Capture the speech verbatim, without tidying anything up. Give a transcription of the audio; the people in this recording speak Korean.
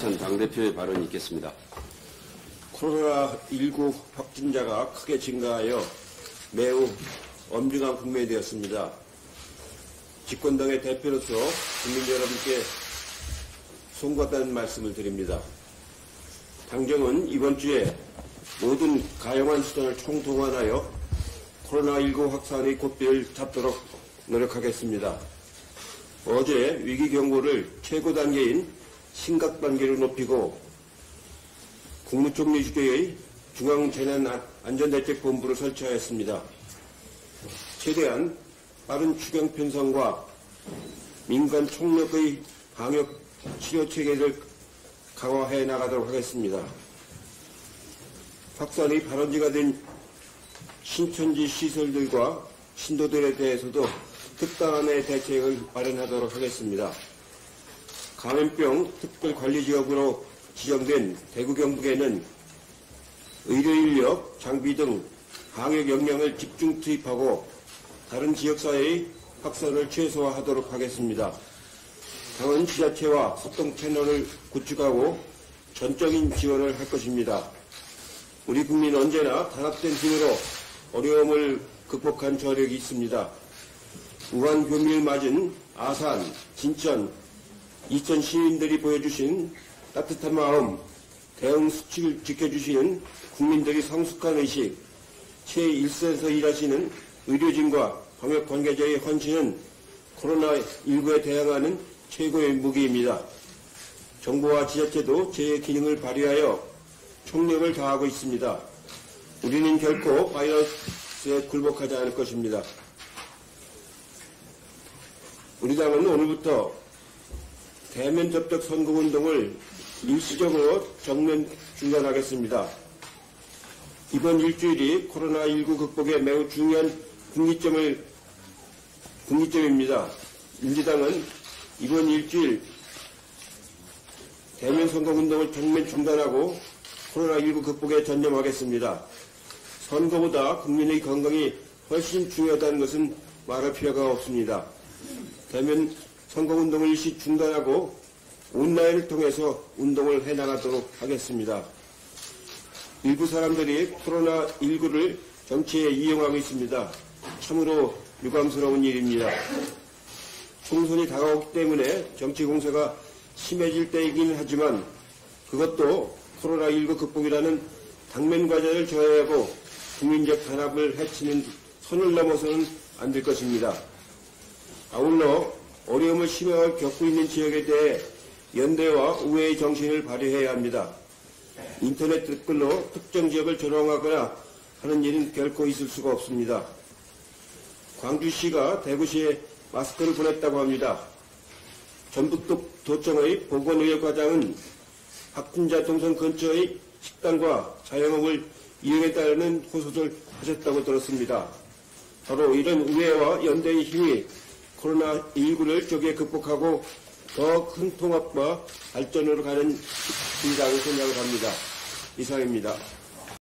전 당대표의 발언이 있겠습니다. 코로나십구 확진자가 크게 증가하여 매우 엄중한 국면이 되었습니다. 집권당의 대표로서 국민 여러분께 송구하다는 말씀을 드립니다. 당정은 이번 주에 모든 가용한 수단을 총동원하여 코로나십구 확산의 고비를 잡도록 노력하겠습니다. 어제 위기경보를 최고 단계인 심각 단계로 높이고 국무총리 주재의 중앙재난안전대책본부를 설치하였습니다. 최대한 빠른 추경 편성과 민간 총력의 방역 치료 체계를 강화해 나가도록 하겠습니다. 확산의 발원지가 된 신천지 시설들과 신도들에 대해서도 특단의 대책을 마련하도록 하겠습니다. 감염병 특별관리지역으로 지정된 대구 경북에는 의료인력, 장비 등 방역 역량을 집중 투입하고 다른 지역사회의 확산을 최소화하도록 하겠습니다. 당은 지자체와 소통 채널을 구축하고 전적인 지원을 할 것입니다. 우리 국민은 언제나 단합된 힘으로 어려움을 극복한 저력이 있습니다. 우한 교미를 맞은 아산, 진천, 이천 시민들이 보여주신 따뜻한 마음, 대응 수칙을 지켜주시는 국민들의 성숙한 의식, 최일선에서 일하시는 의료진과 방역 관계자의 헌신은 코로나십구에 대항하는 최고의 무기입니다. 정부와 지자체도 제의 기능을 발휘하여 총력을 다하고 있습니다. 우리는 결코 바이러스에 굴복하지 않을 것입니다. 우리 당은 오늘부터 대면 접촉 선거운동을 일시적으로 전면 중단하겠습니다. 이번 일주일이 코로나십구 극복에 매우 중요한 분기점을, 분기점입니다. 민주당은 이번 일주일 대면 선거운동을 전면 중단하고 코로나십구 극복에 전념하겠습니다. 선거보다 국민의 건강이 훨씬 중요하다는 것은 말할 필요가 없습니다. 대면 선거운동을 일시 중단하고 온라인을 통해서 운동을 해나가도록 하겠습니다. 일부 사람들이 코로나십구를 정치에 이용하고 있습니다. 참으로 유감스러운 일입니다. 총선이 다가오기 때문에 정치 공세가 심해질 때이긴 하지만 그것도 코로나십구 극복이라는 당면 과제를 저해하고 국민적 단합을 해치는 선을 넘어서는 안 될 것입니다. 아울러 어려움을 심하게 겪고 있는 지역에 대해 연대와 우애의 정신을 발휘해야 합니다. 인터넷 댓글로 특정 지역을 조롱하거나 하는 일은 결코 있을 수가 없습니다. 광주시가 대구시에 마스크를 보냈다고 합니다. 전북도청의 보건의료과장은 확진자 동선 근처의 식당과 자영업을 이용했다는 호소를 하셨다고 들었습니다. 바로 이런 우애와 연대의 힘이 코로나십구를 적에 극복하고 더 큰 통합과 발전으로 가는 길이라고 생각을 합니다. 이상입니다.